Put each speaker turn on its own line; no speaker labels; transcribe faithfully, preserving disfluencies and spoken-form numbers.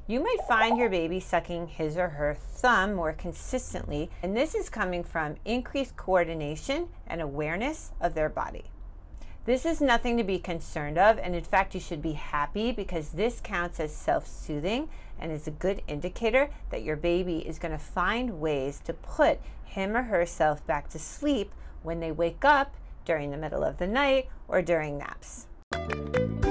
You might find your baby sucking his or her thumb more consistently, and this is coming from increased coordination and awareness of their body. This is nothing to be concerned of, and in fact you should be happy because this counts as self-soothing and is a good indicator that your baby is going to find ways to put him or herself back to sleep when they wake up during the middle of the night or during naps.